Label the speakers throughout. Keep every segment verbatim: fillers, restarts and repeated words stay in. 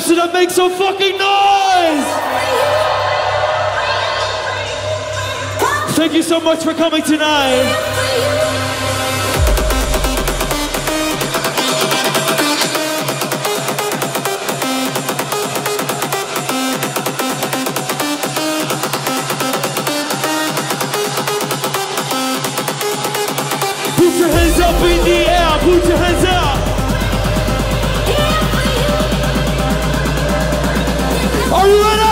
Speaker 1: Amsterdam, make some fucking noise! Thank you so much for coming tonight. Put your hands up in the air, put your hands up. Are you ready?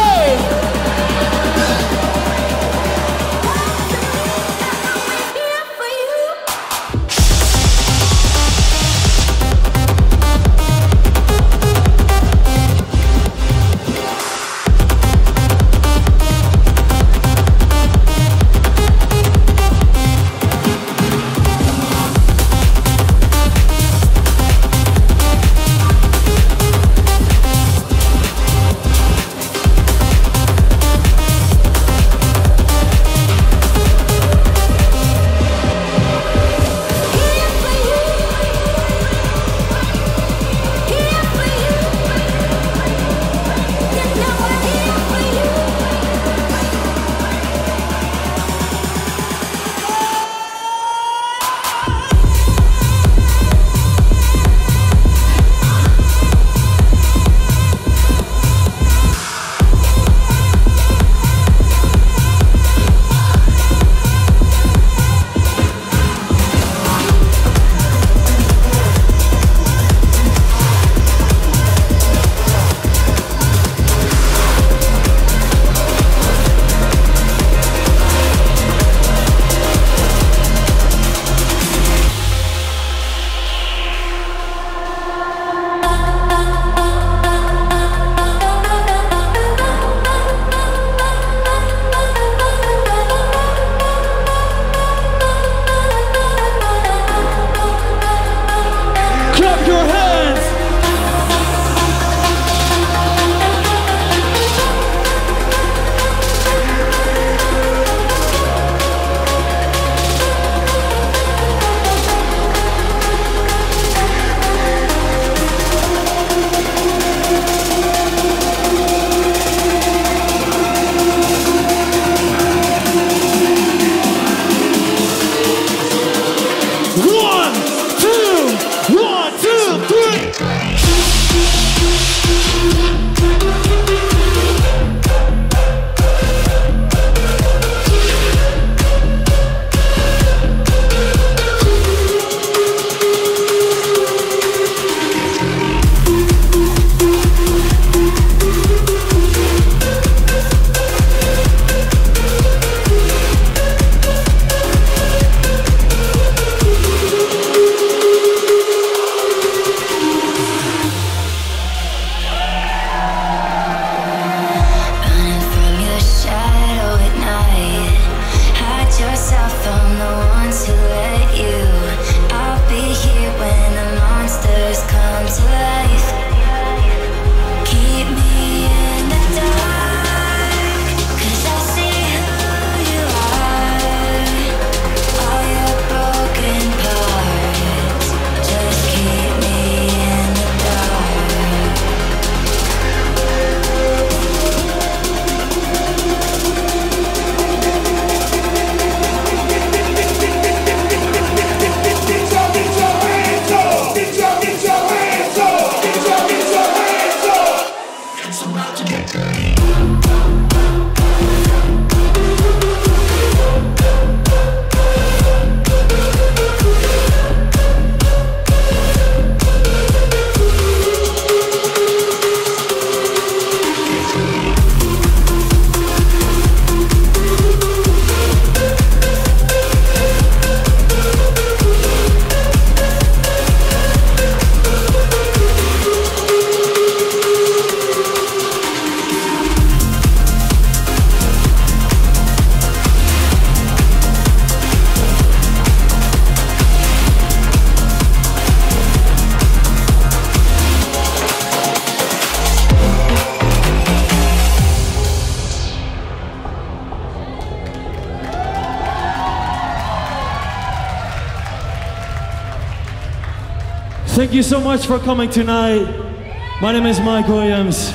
Speaker 1: Thank you so much for coming tonight. My name is Mike Williams.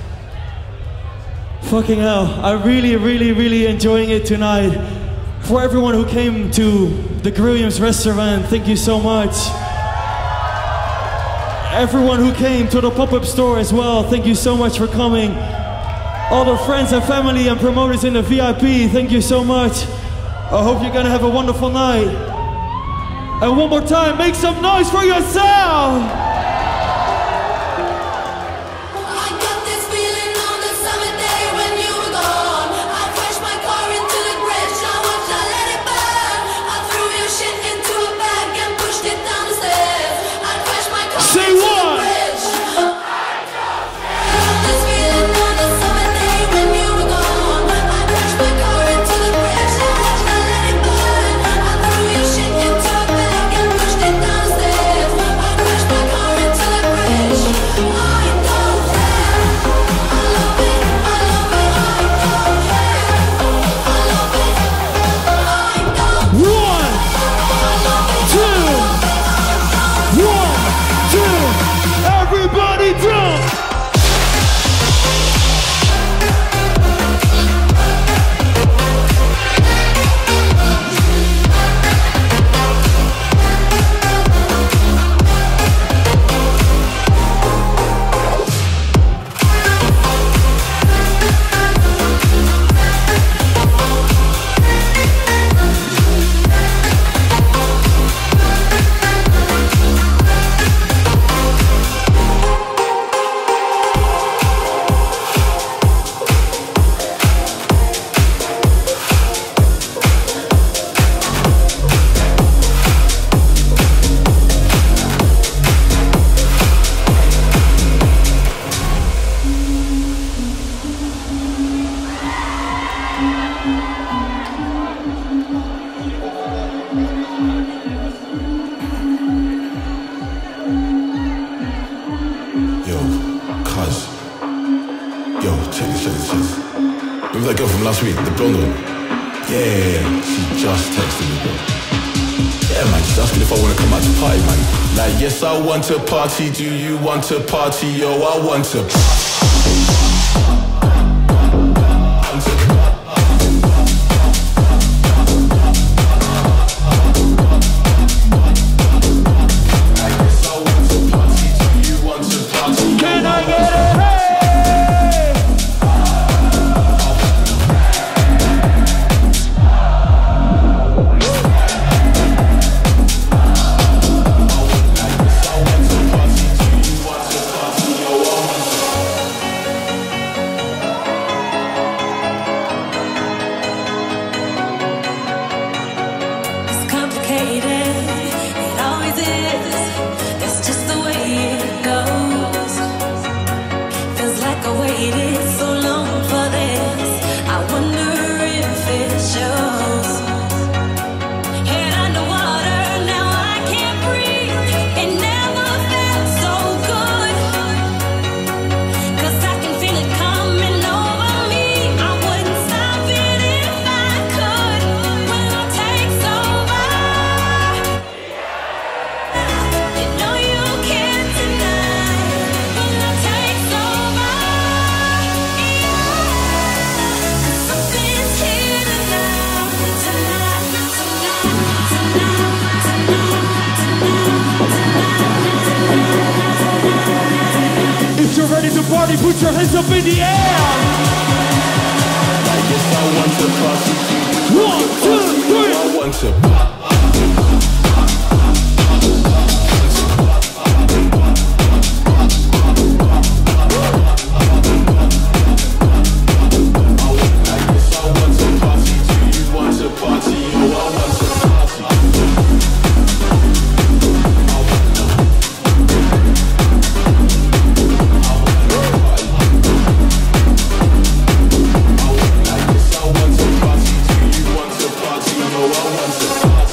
Speaker 1: Fucking hell, I'm really, really, really enjoying it tonight. For everyone who came to the Grilliams restaurant, thank you so much. Everyone who came to the pop-up store as well, thank you so much for coming. All the friends and family and promoters in the V I P, thank you so much. I hope you're gonna have a wonderful night. And one more time, make some noise for yourself!
Speaker 2: To party, do you want to party? Yo, I want to party.
Speaker 1: Put your hands up in the air!
Speaker 2: I guess I want to party.
Speaker 1: One, two, three!
Speaker 2: I want to party, you want to party, no, I want to party.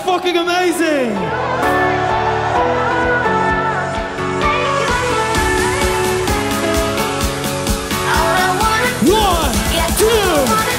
Speaker 1: fucking amazing! One, two.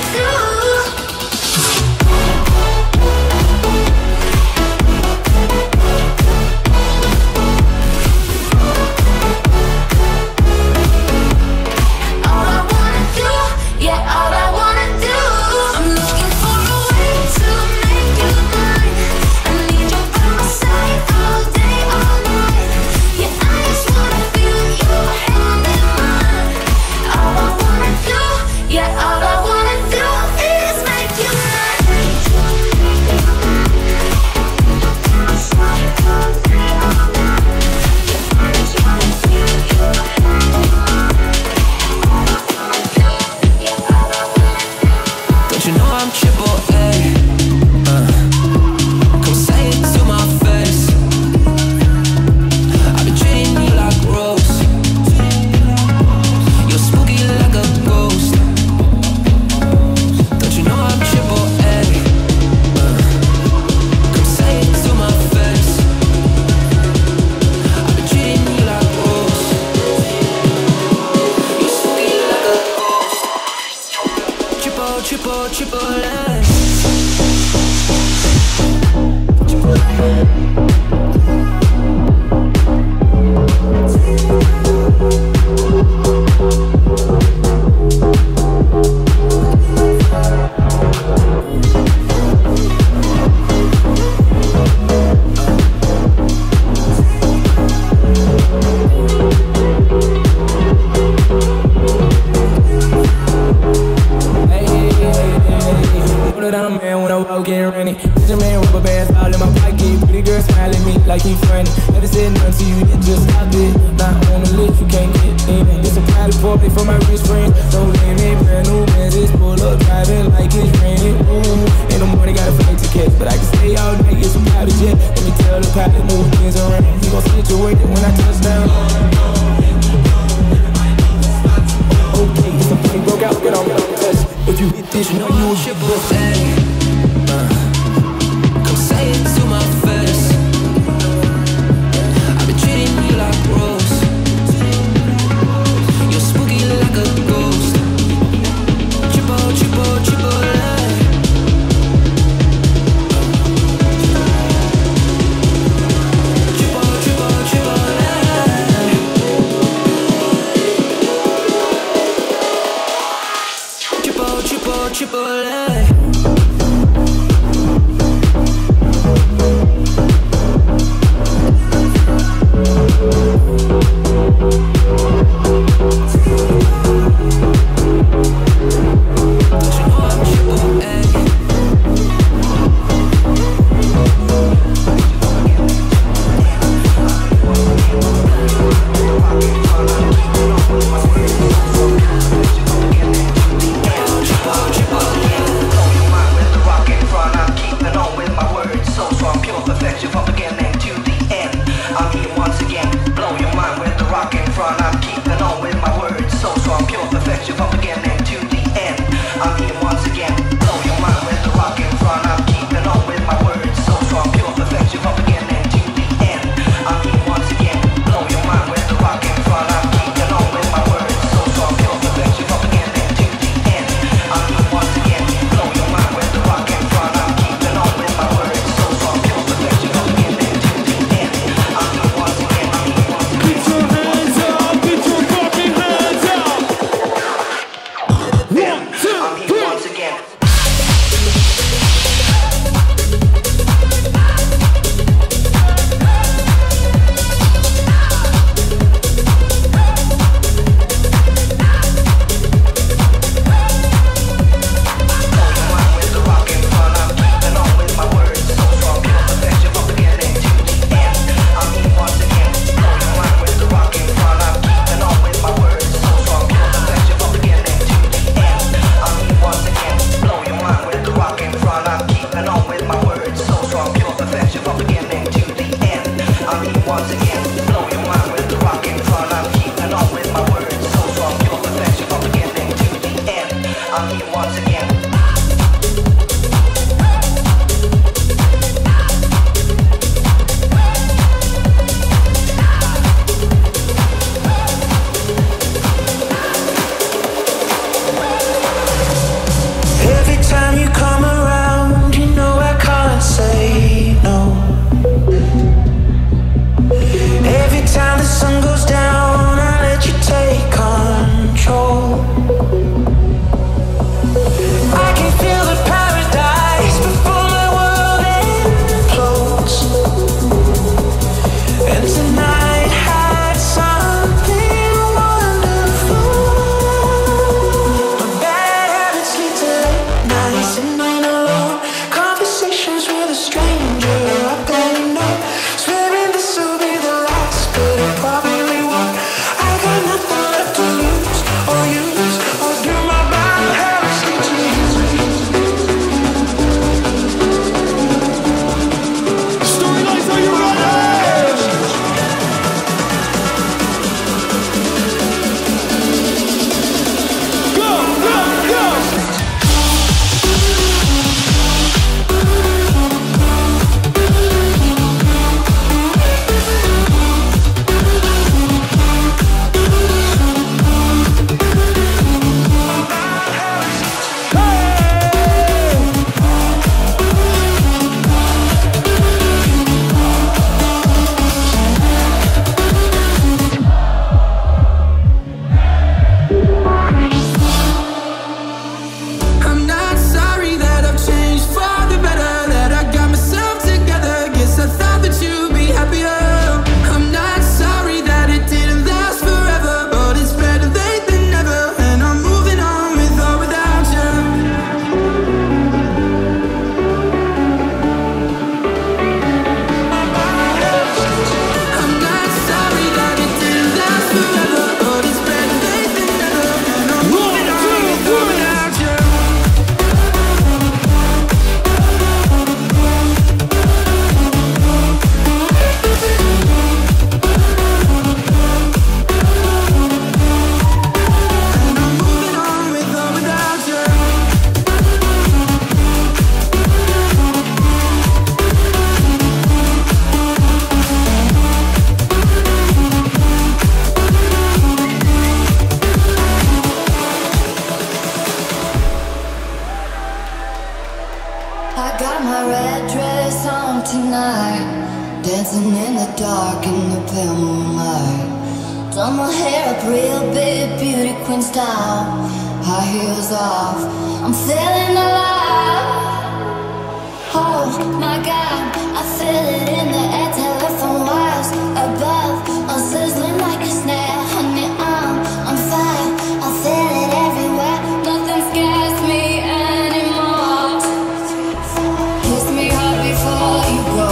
Speaker 3: my red dress on tonight, dancing in the dark in the pale moonlight. Done my hair up real big, beauty queen style, high heels off, I'm feeling alive. Oh my God, I feel it in the air, telephone wires above, I'm sizzling like a snare. Honey, I'm on fire, I feel it everywhere, nothing scares me anymore. Kiss me hard before you go,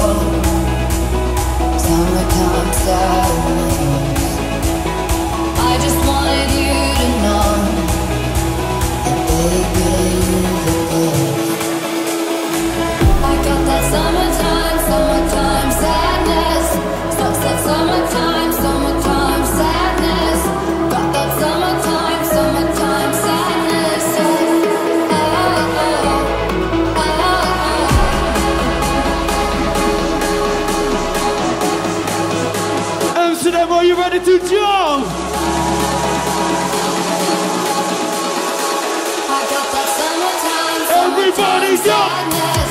Speaker 3: summertime sadness. I just wanted you to know that baby, you're the best. I got that summertime, summertime sadness. Stuck that summertime, summertime sadness. Got that summertime, summertime sadness. Oh, oh,
Speaker 1: oh, oh. Amsterdam, are you ready to jump?
Speaker 3: I got that summertime, summertime
Speaker 1: Everybody jump!
Speaker 3: sadness.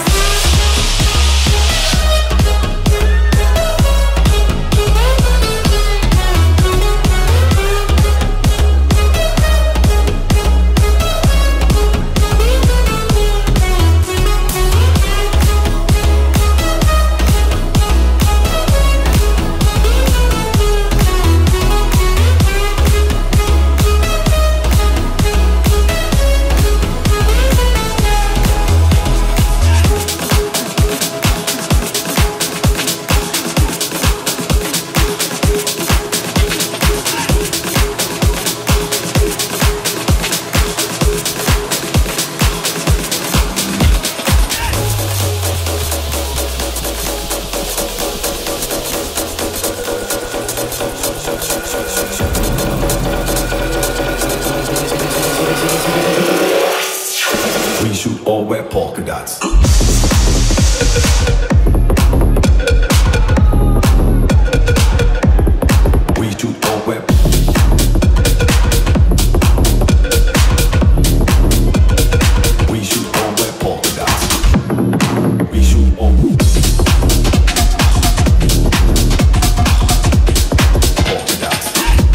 Speaker 2: We should all wear polka dots. We should all wear. We should all wear polka dots. We should all. Polka dots.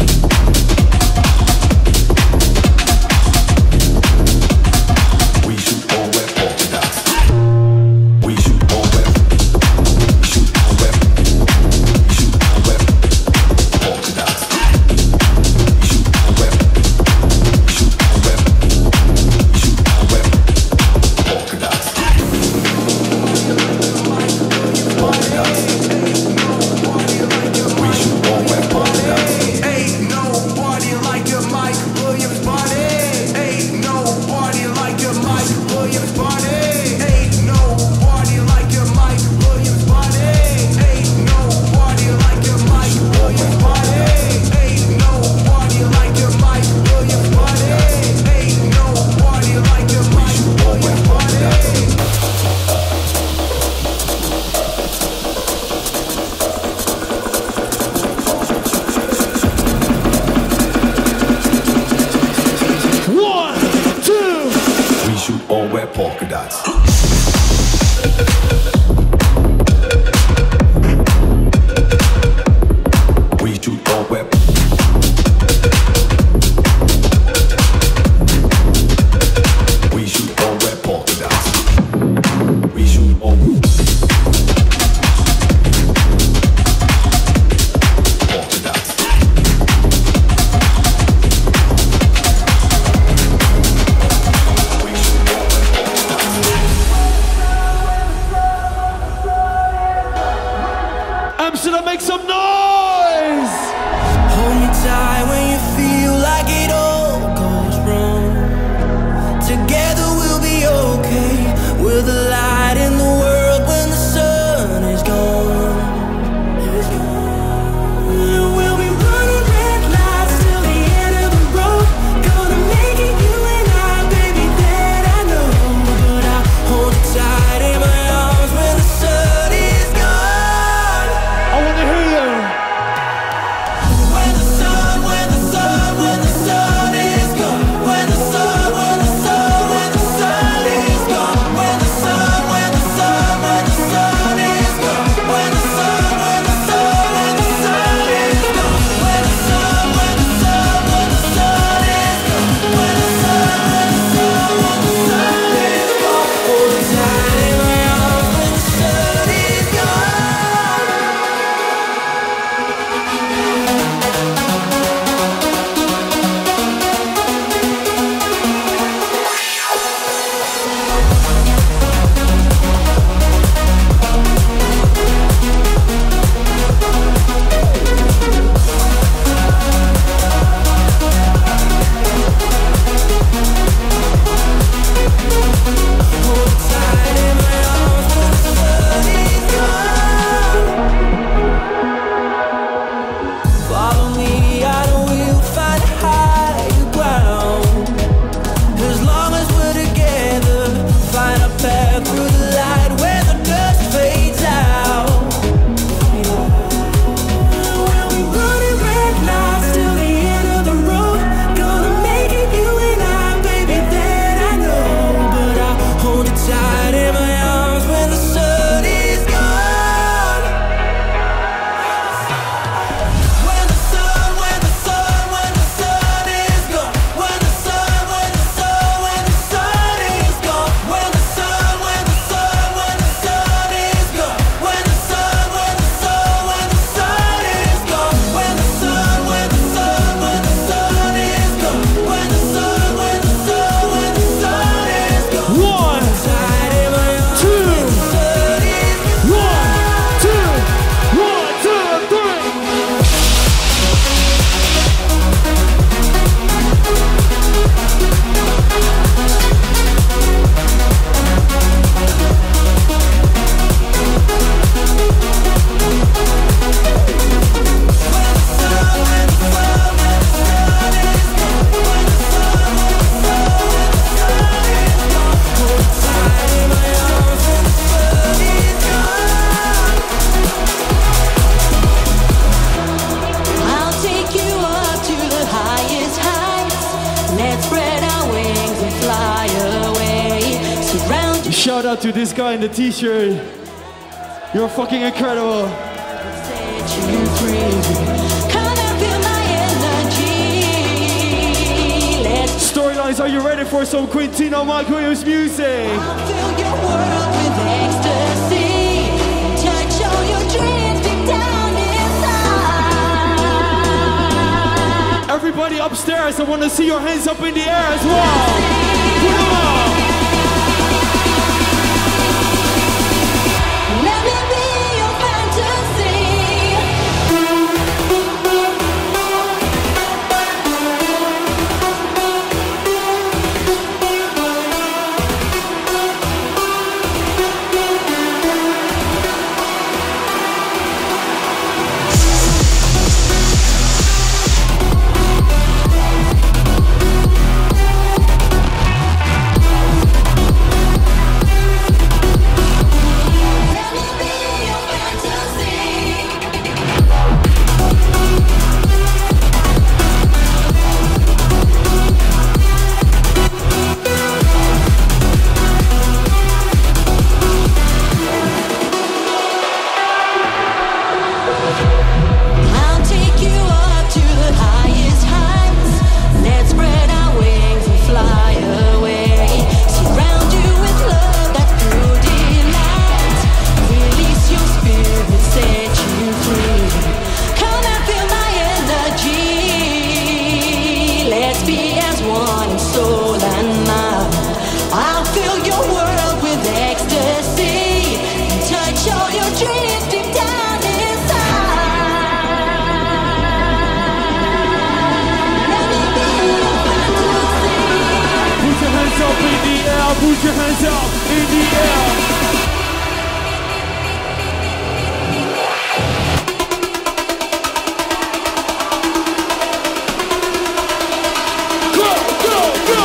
Speaker 2: We should all wear polka dots. We should all wear. We should all wear. We should all wear polka dots. We should all wear. We should all wear. We should all wear polka dots. Polka dots. We should all wear polka dots.
Speaker 4: Ain't no party like a Mike Williams party. Ain't no party like a Mike Williams party. Ain't no party like a Mike Williams party. Ain't no party like a Mike Williams party. Ain't no party like a Mike Williams party. Ain't no party like a Mike Williams party.
Speaker 1: One, two.
Speaker 2: We should all wear polka dots. We should all wear. We should all wear polka dots. We should all. Polka dots. We should all wear polka dots.
Speaker 1: Shout out to this guy in the t-shirt. You're fucking incredible.
Speaker 5: Set you free. Come and feel my energy. Let's
Speaker 1: Storylines, are you ready for some Quintino Mike Williams music?
Speaker 5: fill your world with ecstasy. Touch all your dreams deep down inside.
Speaker 1: Everybody upstairs, I want to see your hands up in the air as well. Put 'em up.
Speaker 5: Let me be your fantasy. I'll take you up to the highest heights. Let's spread our wings and fly away. Surround you with love that's pure delight. Release your spirit, set you free. Come and feel my energy. Let's be as one in soul and mind. I'll fill your world with ecstasy and touch all your dreams deep down inside. Let me be your fantasy.
Speaker 1: Put your hands up in the air, put your hands up in the air. Go, go, go!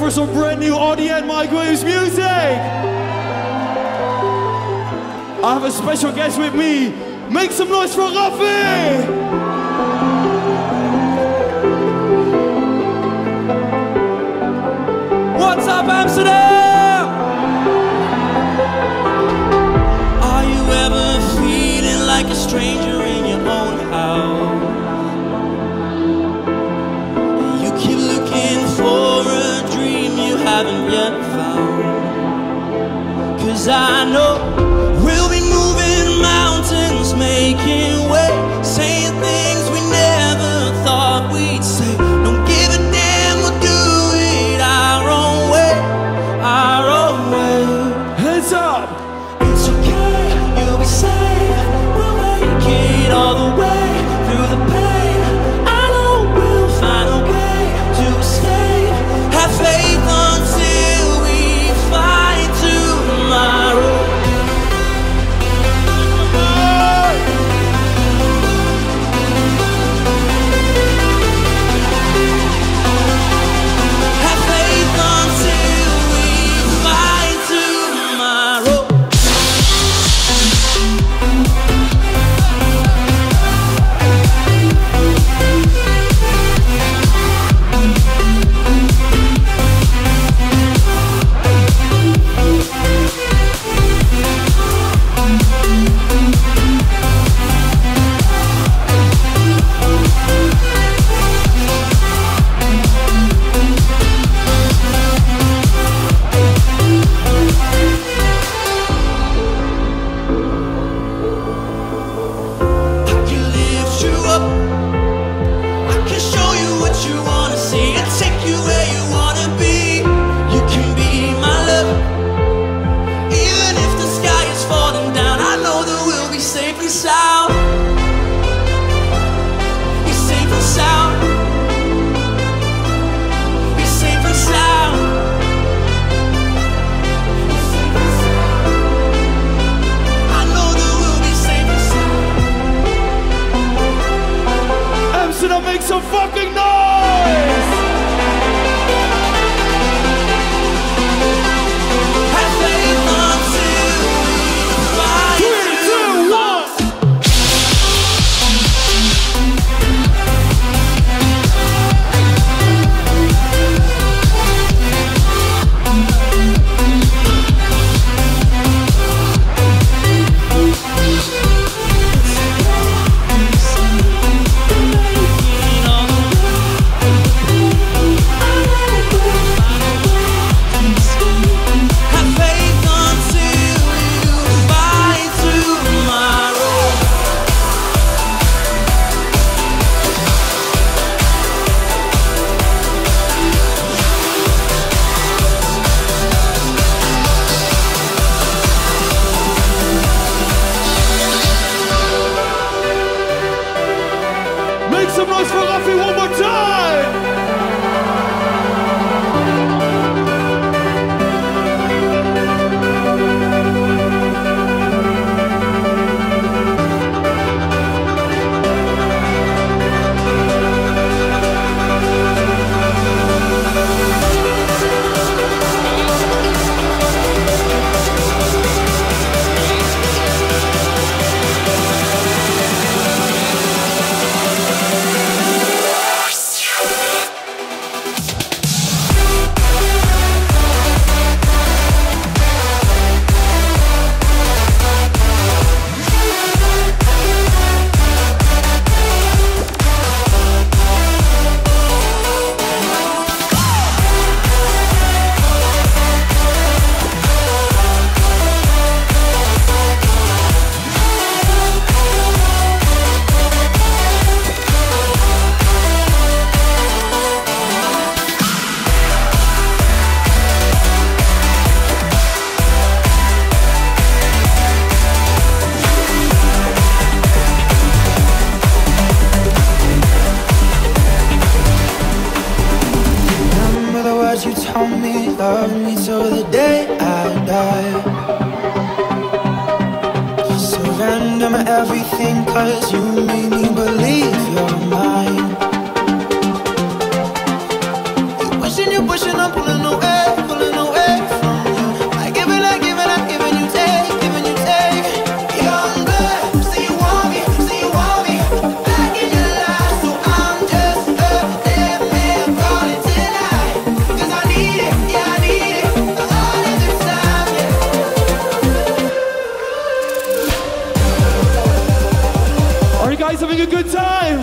Speaker 1: for some brand new Audie and Mike Williams music. I have a special guest with me. Make some noise for Rafi! What's up, Amsterdam?
Speaker 6: Are you ever feeling like a stranger in your own house? You keep looking for a dream you haven't yet found. 'Cause I know we'll be moving mountains, making way, saying things we never thought we'd say. Don't give a damn, we'll do it our own way, our own way.
Speaker 1: Hands up!
Speaker 6: It's okay, you'll be safe. We'll make it all the way through the pain. I know we'll find a way to escape. Have faith until we find tomorrow. Have faith until we find tomorrow. I can lift you up. I can show you what you wanna see and take you where you wanna be. You can be my love. Even if the sky is falling down, I know that we'll be safe and sound. Be safe and sound. Be safe and sound. I know that we'll be safe and sound.
Speaker 1: Amsterdam, make some fucking noise!
Speaker 6: Have faith until we find
Speaker 1: Three, two, one!
Speaker 6: Have faith until you find tomorrow.
Speaker 1: Make some noise for Rafi one more time!
Speaker 7: Remember the words you told me, love me till the day I die. Surrender my everything, 'cause you made me believe you're mine. You're pushing, you're pushing, I'm pulling away.
Speaker 1: good time?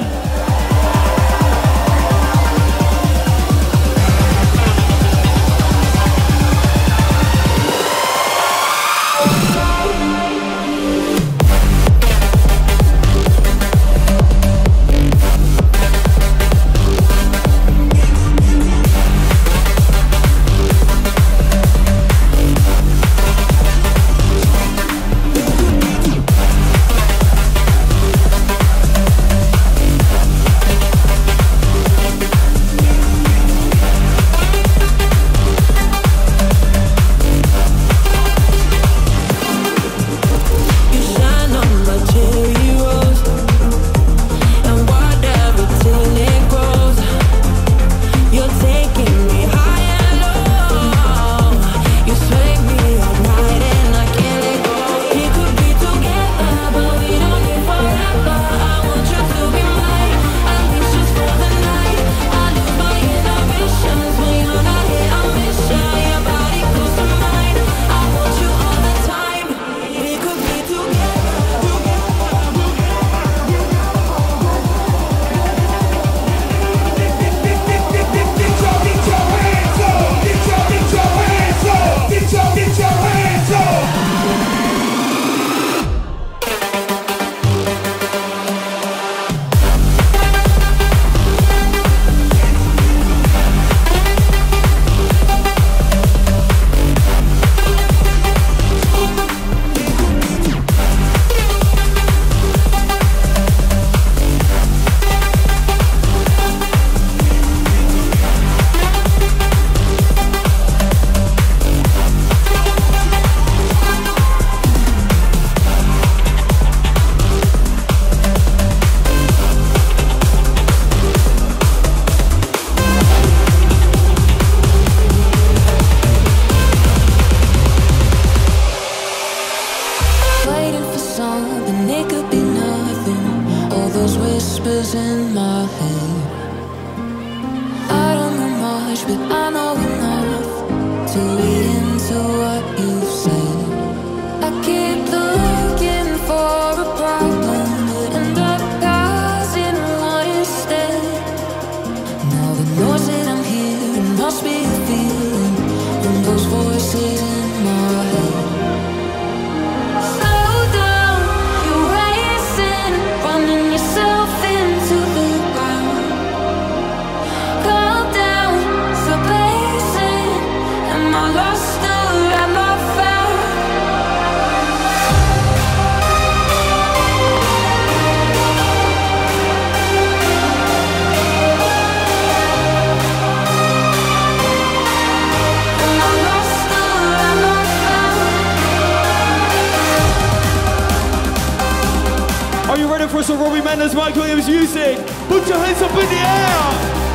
Speaker 1: For some Robbie Mendes, Mike Williams music. Put your hands up in the air.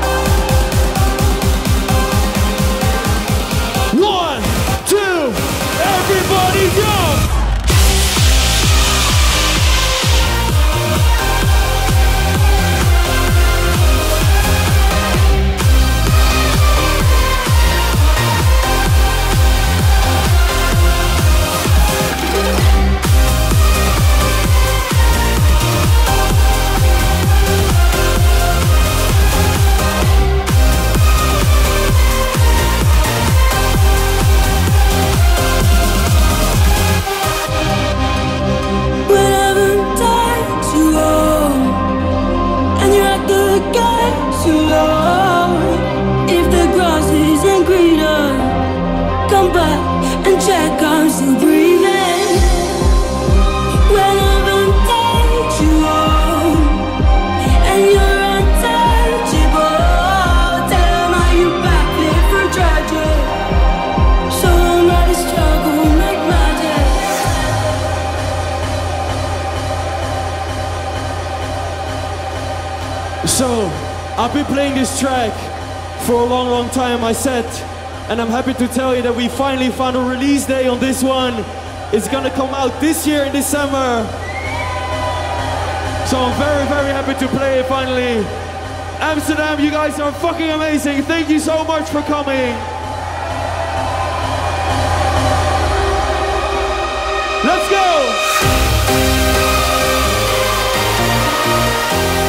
Speaker 1: One, two, everybody jump. So, I've been playing this track for a long, long time, I said, and I'm happy to tell you that we finally found a release day on this one. It's gonna come out this year in December. So I'm very, very happy to play it finally. Amsterdam, you guys are fucking amazing. Thank you so much for coming. Let's go!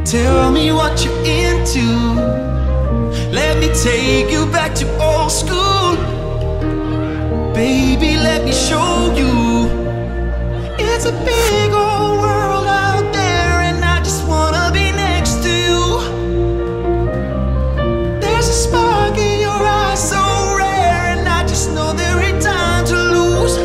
Speaker 7: Tell me what you're into. Let me take you back to old school. Baby, let me show you. It's a big old world out there, and I just wanna be next to you. There's a spark in your eyes so rare, and I just know there ain't time to lose.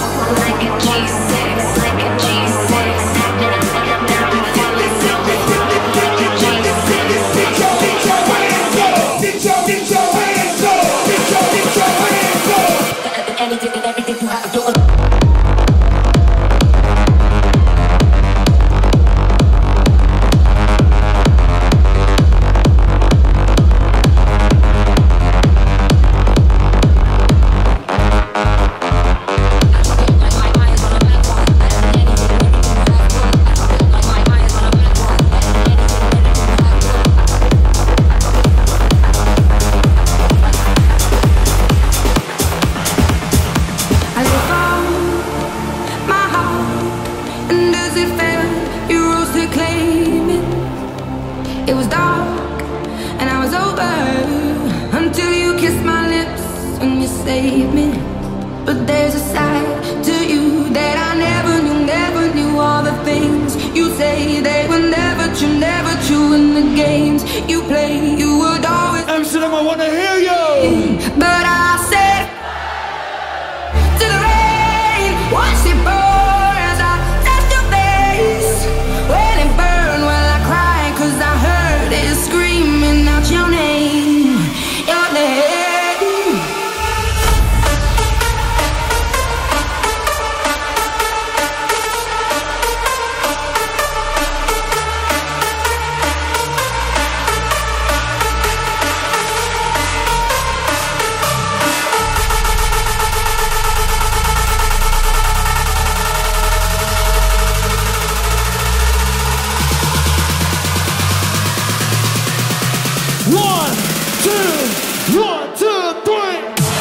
Speaker 3: G six, like a G six. Now I'm feeling so fly.
Speaker 8: it fell, you rose to claim it. It was dark and I was over until you kissed my lips and you saved me. But there's a side to you that I never knew, never knew. All the things you say, they were never true, never true. In the games you play, you would always
Speaker 1: Amsterdam, I wanna hear you.
Speaker 8: But I said to the rain, watch it pour as I touched your face. When it burned, well I cried, cause I heard it screaming out your name, your name.
Speaker 1: One, two, one, two, three.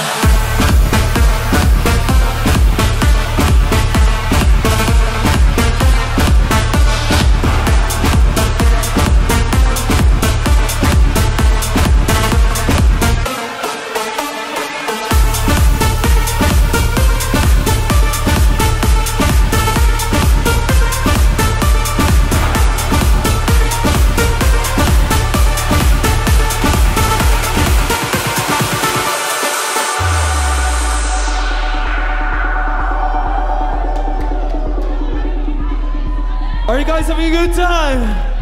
Speaker 1: Are you guys having a good time?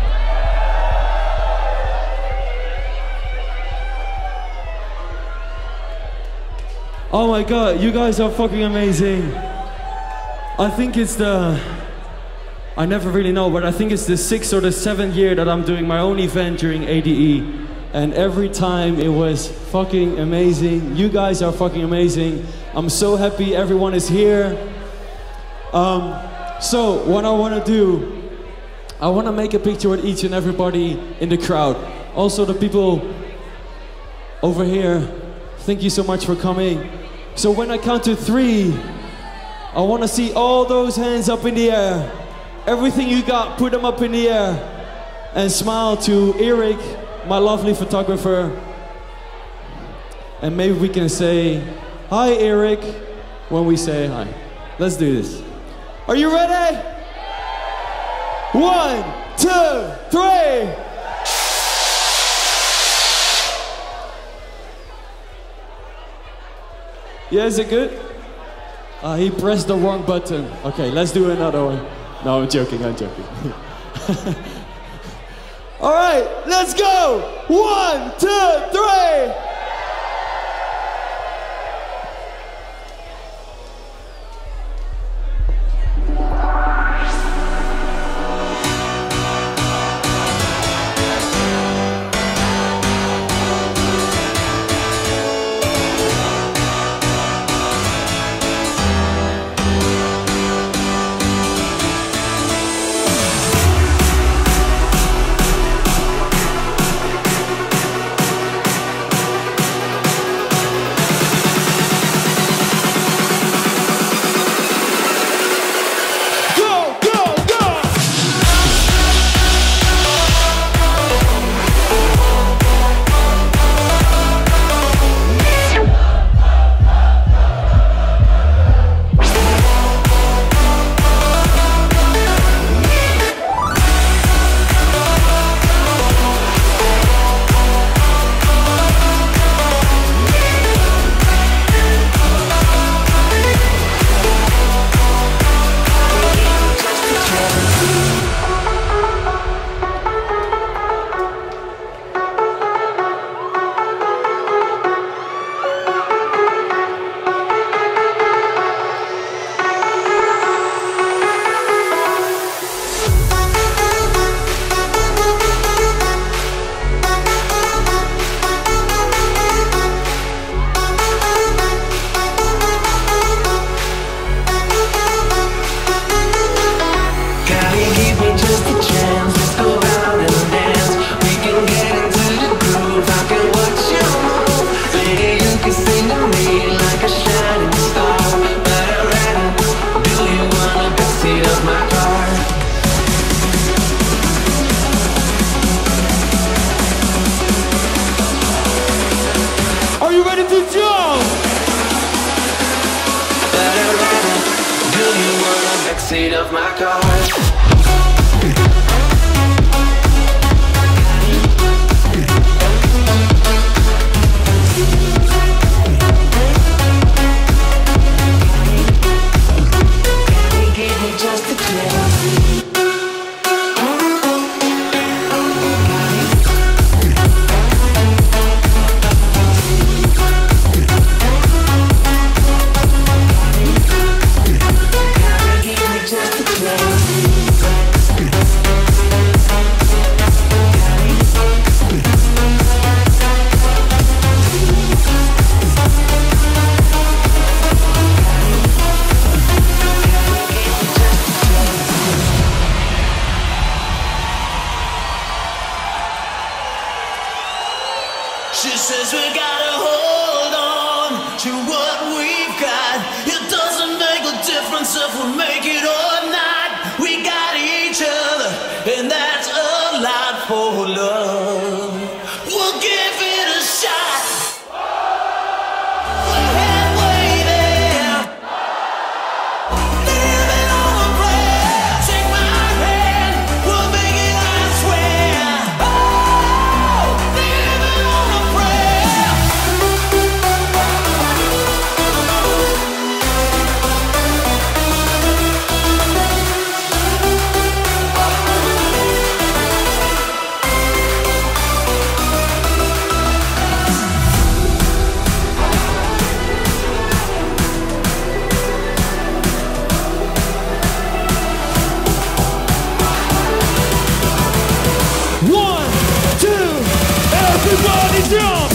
Speaker 1: Oh my god, you guys are fucking amazing. I think it's the... I never really know, but I think it's the sixth or the seventh year that I'm doing my own event during A D E. And every time it was fucking amazing. You guys are fucking amazing. I'm so happy everyone is here. Um, so, what I want to do, I want to make a picture with each and everybody in the crowd. Also the people over here, thank you so much for coming. So when I count to three, I want to see all those hands up in the air. Everything you got, put them up in the air. And smile to Eric, my lovely photographer. And maybe we can say, hi Eric, when we say hi. Let's do this. Are you ready? One, two, three. Yeah, is it good? Uh, he pressed the wrong button. Okay, let's do another one. No, I'm joking, I'm joking. All right, let's go. One, two, three.
Speaker 7: Gotta keep me
Speaker 9: backseat of my car.
Speaker 5: Just a glimpse.
Speaker 7: She says we gotta hold on to what we've got. It doesn't make a difference if we make it or not. We got each other, and that's a lot for love. We'll give it a shot. We're halfway there. Living on a prayer. Take my hand, we'll make it, I swear. Oh, living on a prayer.
Speaker 1: One, two, everybody jump!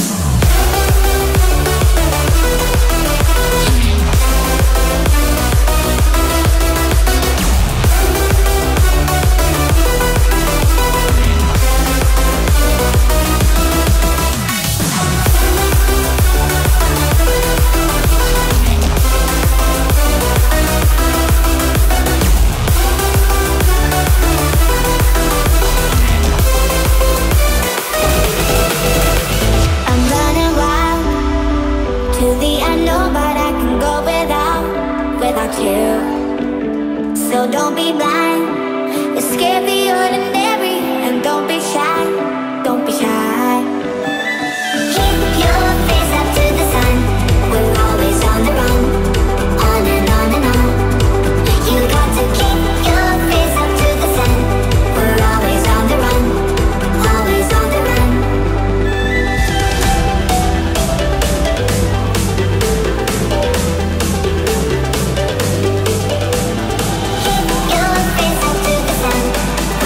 Speaker 3: I'm running wild to the unknown, but I can go without, without you. So don't be blind, escape the ordinary, and don't be shy, don't be shy. Keep your face up to the sun, we're always on the run, on and on and on. You got to keep your face up to the sun, we're always on the run, always on the run. Your face up to the sun,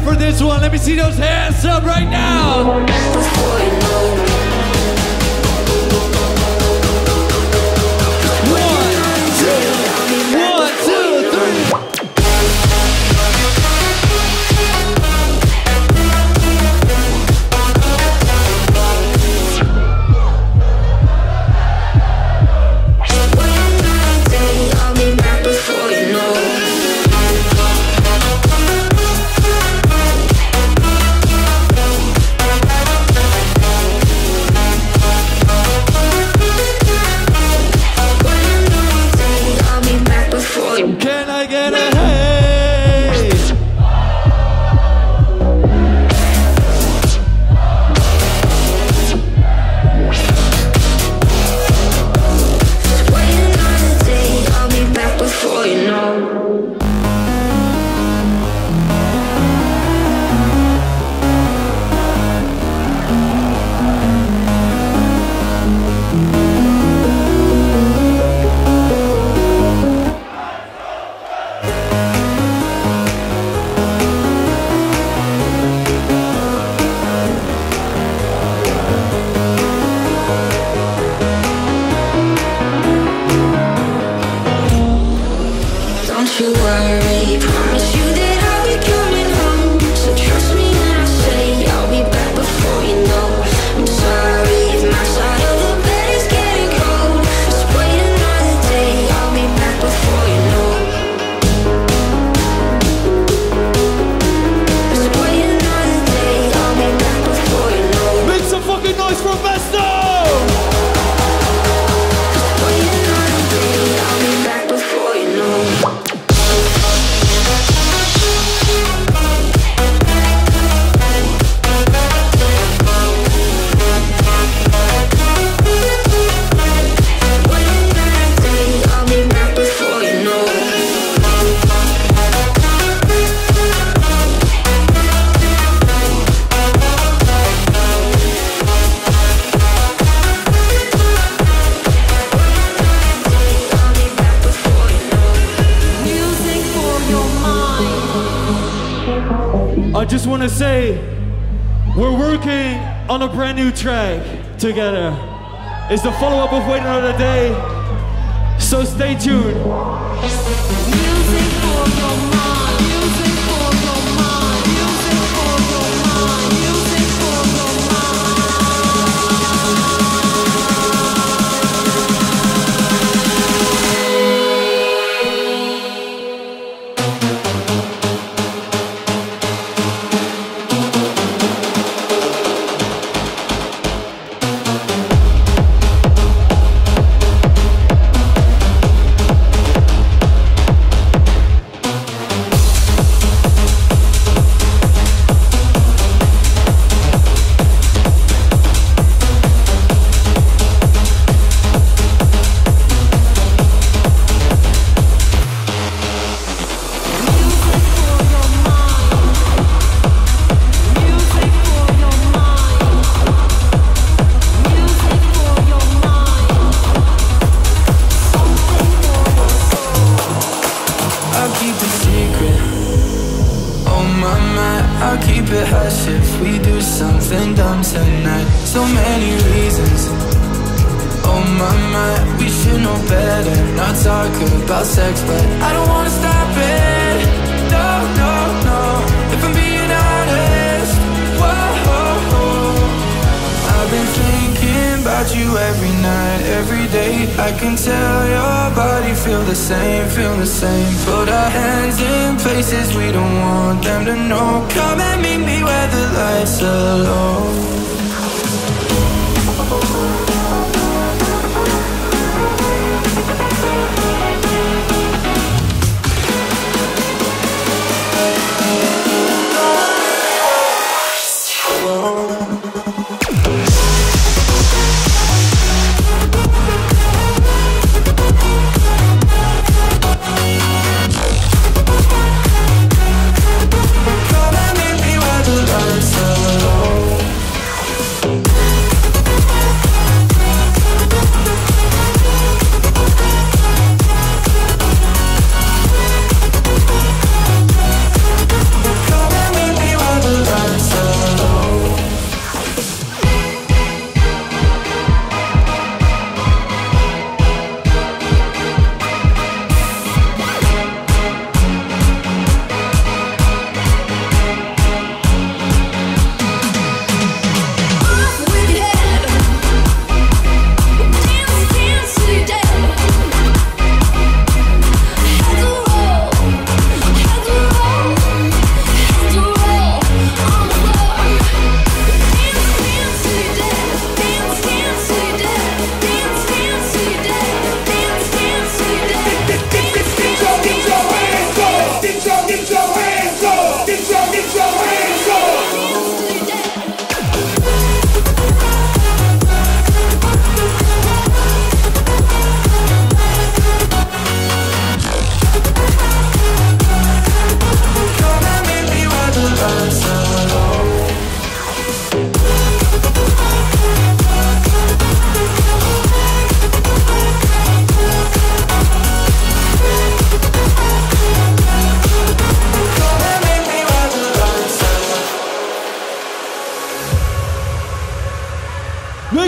Speaker 9: for this one? Let me see those hands up right now.
Speaker 1: Can I get a hey?
Speaker 8: Waiting on the day I'll be back before you know. Don't you worry, promise you that I'll be coming home. So trust me when I say I'll be back before you know. I'm sorry if my side of the bed is getting cold. Just wait another day, I'll be back before you know. Just wait another day, I'll be back before you know.
Speaker 1: Make some fucking noise for Vesto!
Speaker 8: Just wait another day, I'll be back before you know.
Speaker 1: I just want to say, we're working on a brand new track together. It's the follow-up of Wait Another Day, so stay tuned.
Speaker 5: Music for your mind, music for your mind, music for your mind, music for your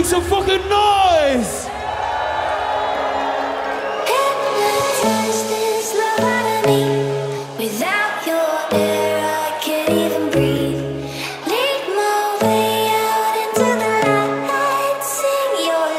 Speaker 1: some fucking noise!
Speaker 3: Hypnotized this love out of me. Without your air, I can't even breathe. Lead my way out into the light. Sing your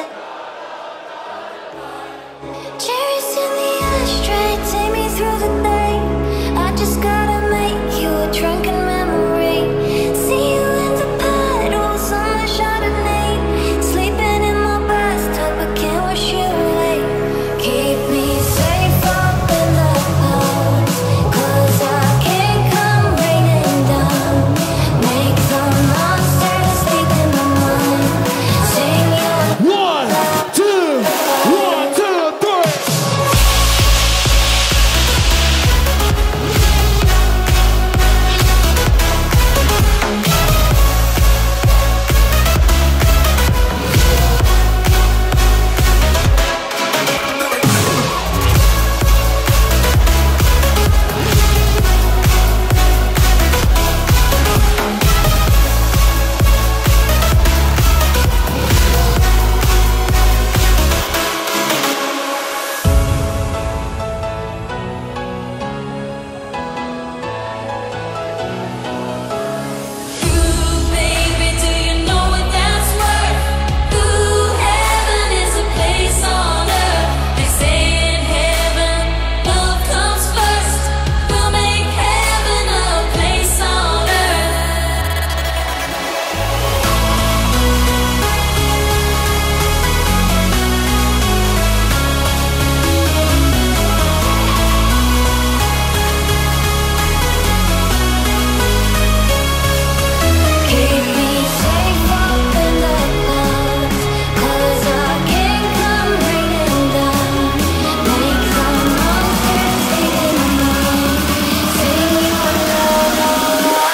Speaker 3: cherries in the ashtray. Take me through the day. I just gotta make you a drunken memory. See you in the puddles on the Chardonnay. Sleeping in my bathtub, I can't wash you away. Keep me safe up in the clouds, 'cause I can't come raining down. Make the monsters sleep in my mind. Sing your
Speaker 1: One, two, one, two, three.
Speaker 3: Ooh, baby, do you know what that's worth? Ooh, heaven is a place on earth. They say in heaven, love comes first. We'll make heaven a place on earth. Keep me safe up in the clouds, 'cause I can't come raining down. Make the monsters sleep in my mind. Sing your love out.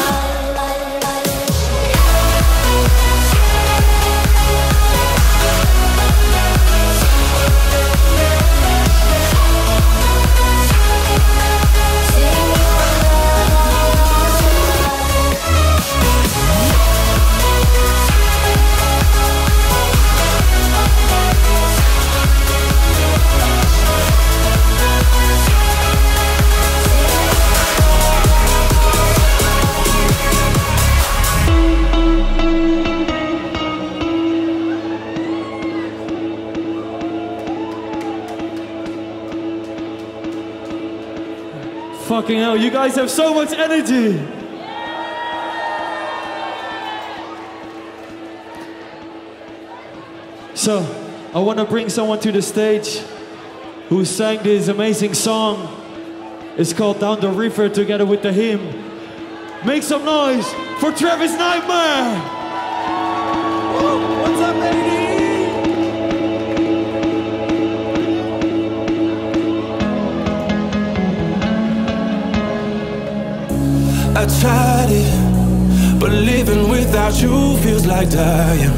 Speaker 1: Fucking hell, you guys have so much energy! So, I want to bring someone to the stage who sang this amazing song. It's called Down the River together with the hymn. Make some noise for Travis Nightmare! Woo, what's up, lady?
Speaker 6: I tried it, but living without you feels like dying.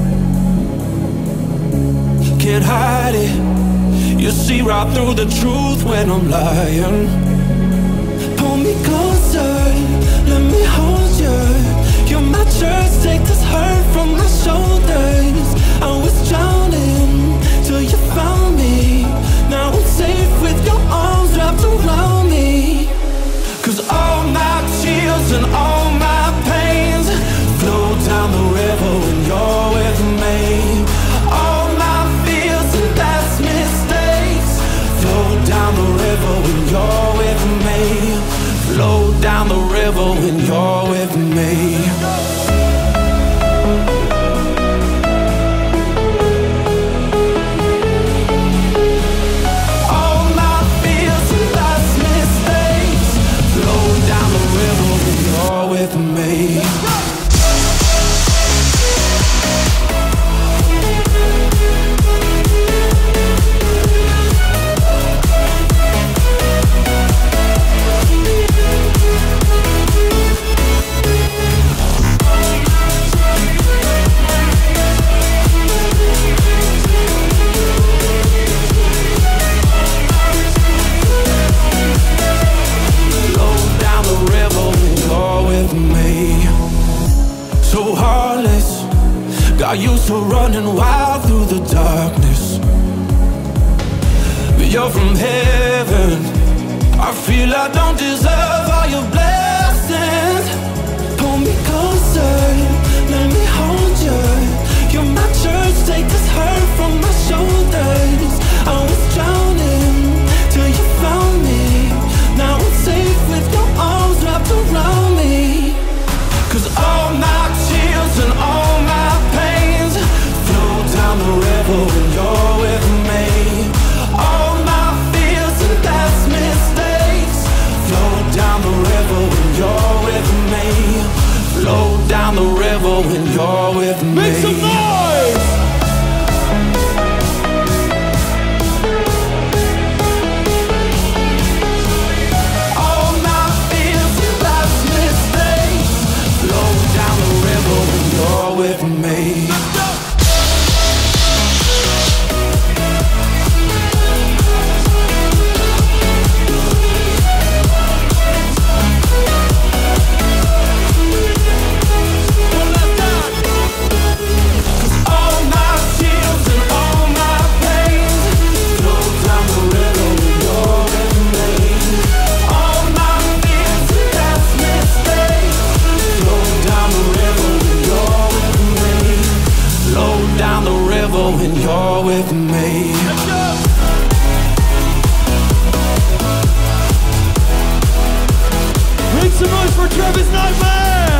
Speaker 6: Can't hide it, you see right through the truth when I'm lying. Pull me closer, let me hold you. You're my church, take this hurt from my shoulders. I was drowning till you found me. Now I'm safe with your arms wrapped around me. 'Cause all my tears and all my pains flow down the river when you're with me. All my fears and past mistakes flow down the river when you're with me. Flow down the river when you're with me.
Speaker 4: I used to running wild through the darkness, but you're from heaven. I feel I don't deserve all your blessings. Pull me closer, let me hold you. You're my church, take this hurt from my shoulders. I was drowning till you found me. Now I'm safe with your arms wrapped around me. Cause all my tears and all my pains flow down the river when you're with me. All my fears and past mistakes flow down the river when you're with me. Flow down the river when you're with me.
Speaker 1: Make some noise!
Speaker 4: All my fears and past mistakes flow down the river when you're with me. When you're with me.
Speaker 1: Make some noise for Travis Nightmare!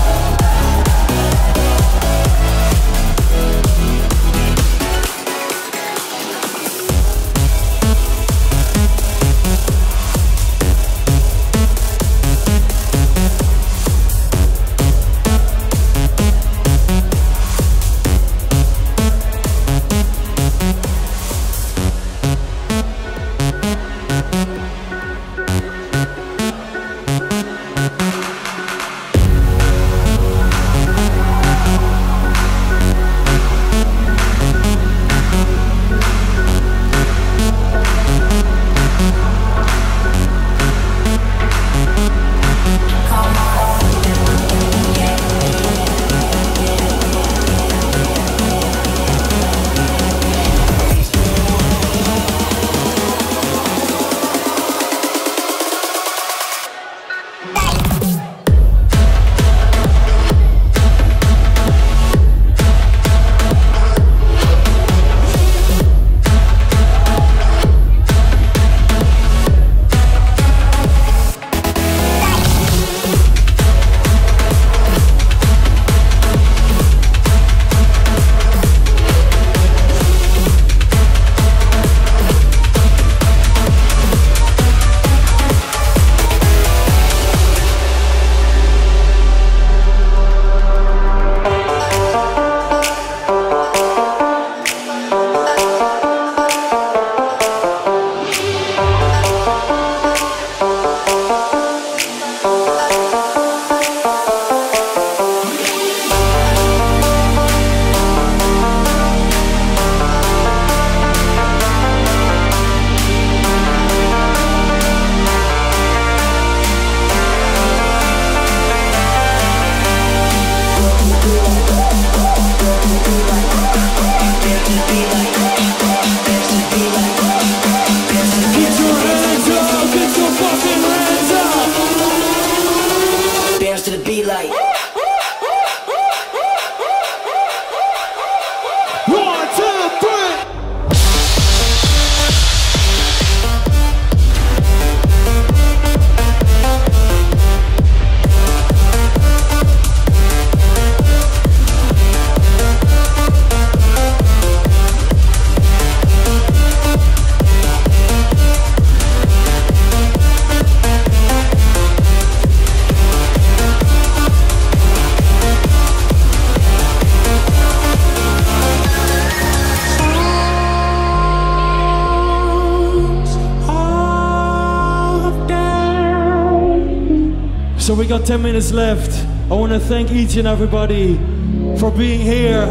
Speaker 1: So we got ten minutes left. I want to thank each and everybody for being here.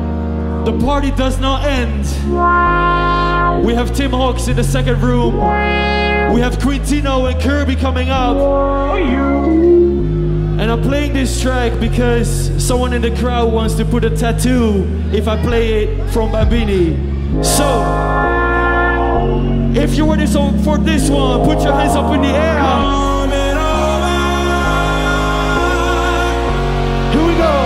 Speaker 1: The party does not end. We have Tim Hawks in the second room. We have Quintino and Kirby coming up. And And I'm playing this track because someone in the crowd wants to put a tattoo if I play it from Bambini. So, if you're ready for this one, put your hands up in the air. Here we go.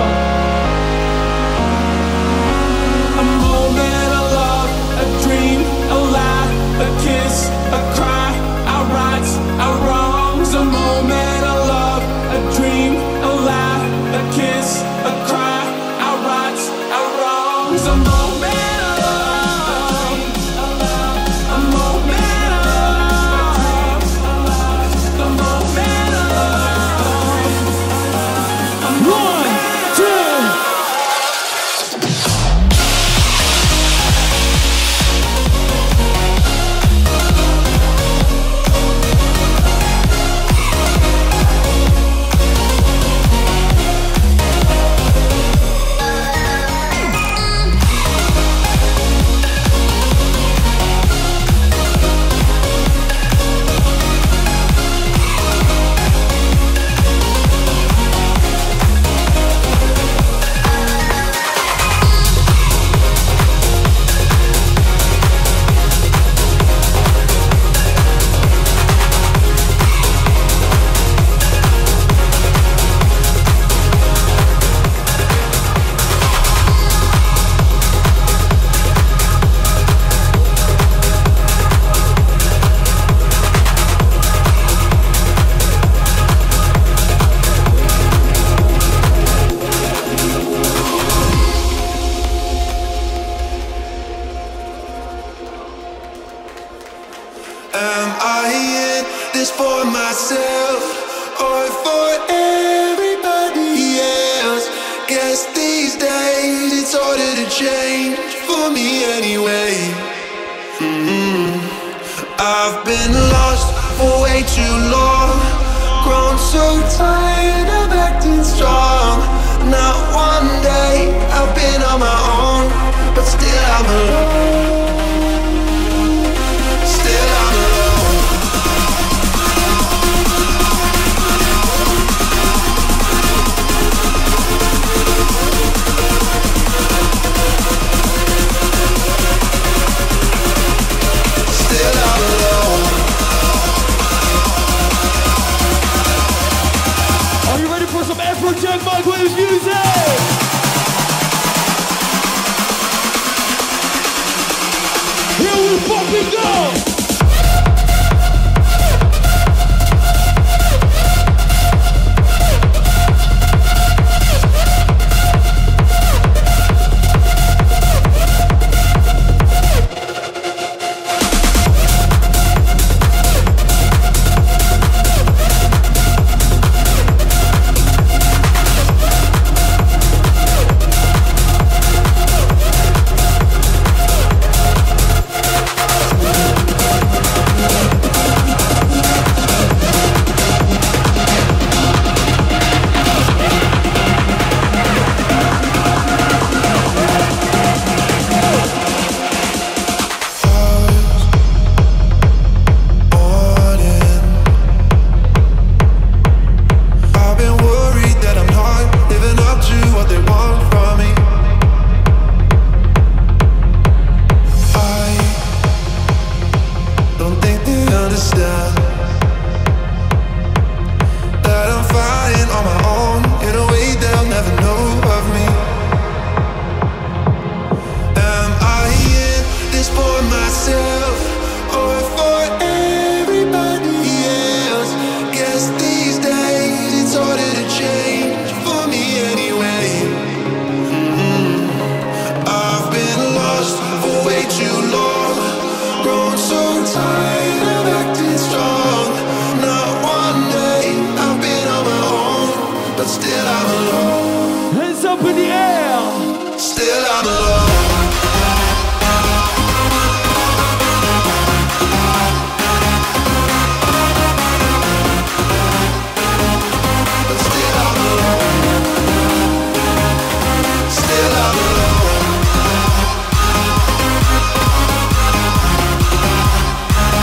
Speaker 10: A moment, a love, a dream, a laugh, a kiss, a cry, our rights, our wrongs. A moment, a love, a dream, a laugh, a kiss, a cry, our rights, our wrongs. A moment, a love, a moment, a love, a moment, a love.
Speaker 1: One, two.
Speaker 10: Am I in this for myself or for everybody else? Guess these days it's harder to change for me anyway. Mm-hmm. I've been lost for way too long, grown so tired of acting strong. Not one day I've been on my own, but still I'm alone.
Speaker 1: Are you ready for some Afrojack Microwave music? Here we fucking go!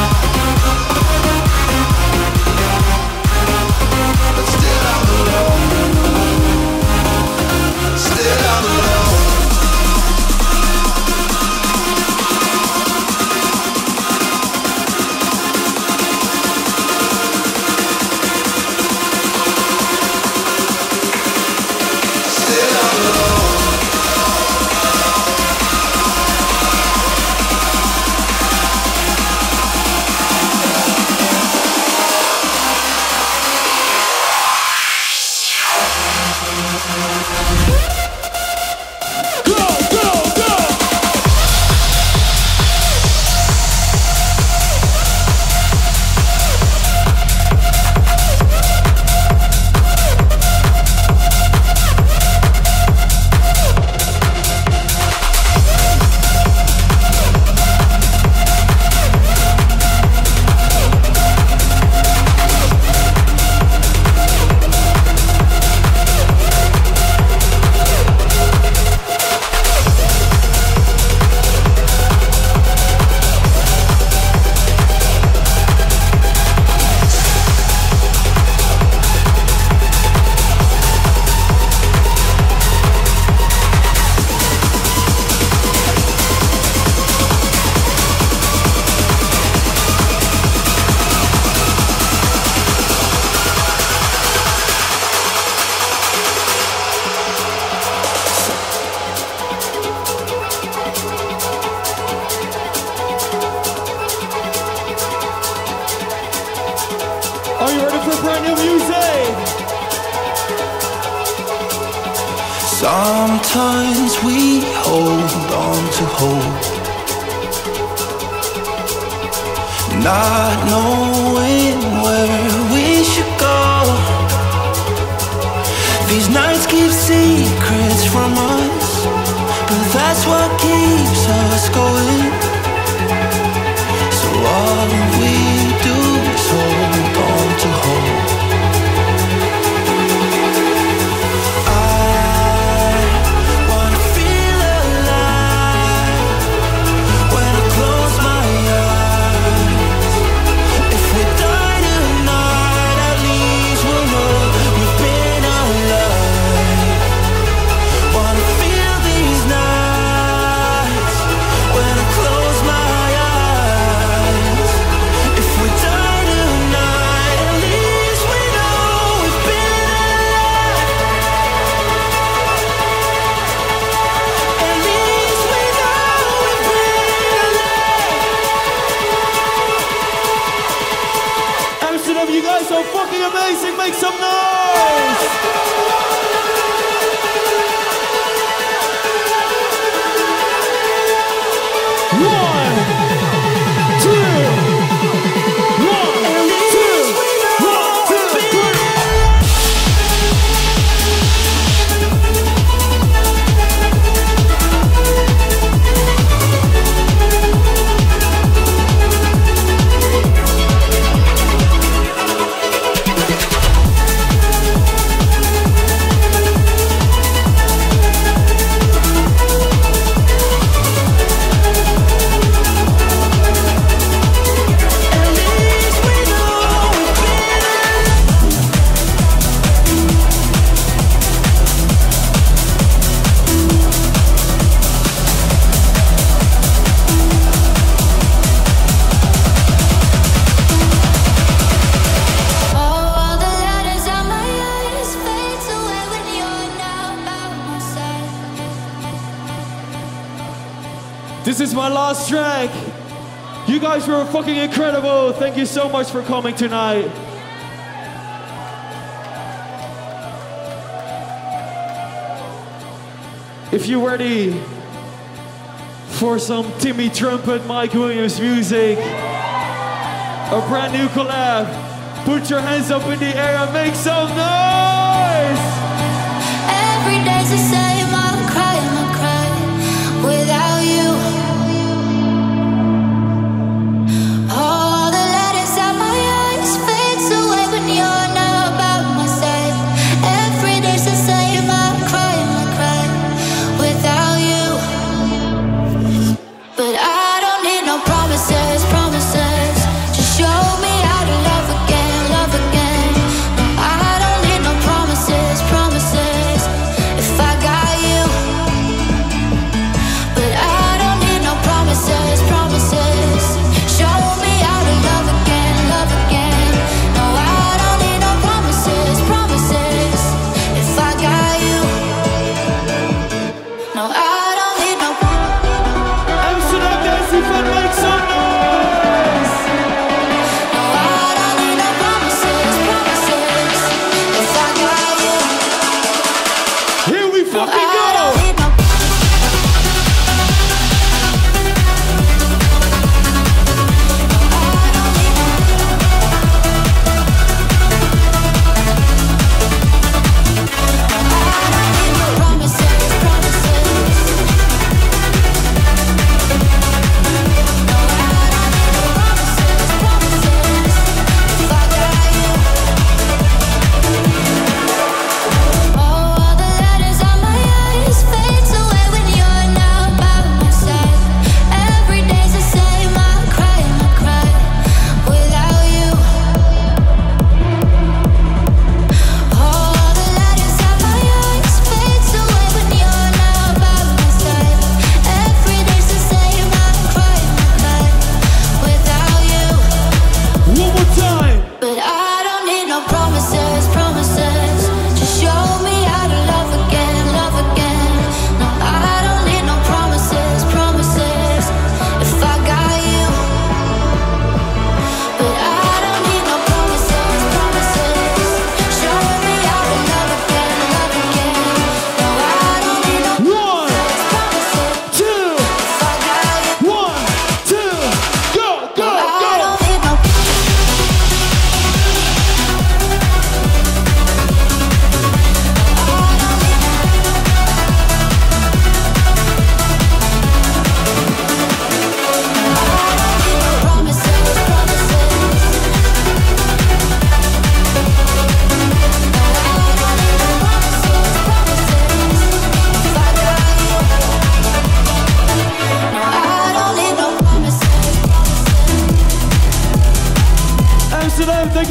Speaker 10: But still I'm alone.
Speaker 1: Are you ready for brand new music?
Speaker 11: Sometimes we hold on to hope, not knowing where we should go. These nights keep secrets from us, but that's what keeps us going. So all we do is hold on to hope. I wanna feel alive when I close my eyes. If we die tonight, at least we'll know we've been alive. Wanna feel these nights when I close my eyes. If we die tonight, at least we know we've been alive. At least we know we've been alive.
Speaker 1: Amsterdam, you guys are fucking amazing. Make some noise. One, two, one, two, one, two, three.
Speaker 3: All the letters on my eyes fades away when you're not by my side.
Speaker 1: This is my last track. You guys were fucking incredible. Thank you so much for coming tonight. If you're ready for some Timmy Trumpet, Mike Williams music, a brand new collab, put your hands up in the air and make some noise!
Speaker 3: Every day's the same, I'll cry and I'll cry without you. All the letters on my eyes fades away when you're not by my side. Every day's the same, I'll cry and I'll cry without you. But I don't need no promises, promises. Just show me how to love again, love again. No, I don't need no promises, promises. If I got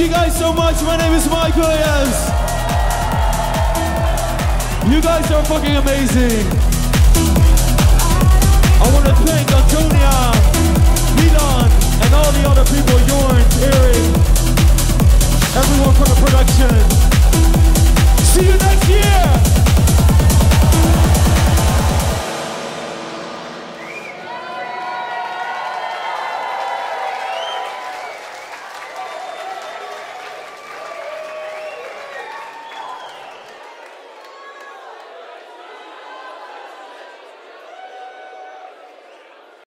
Speaker 1: you guys so much. My name is Mike Williams. You guys are fucking amazing. I want to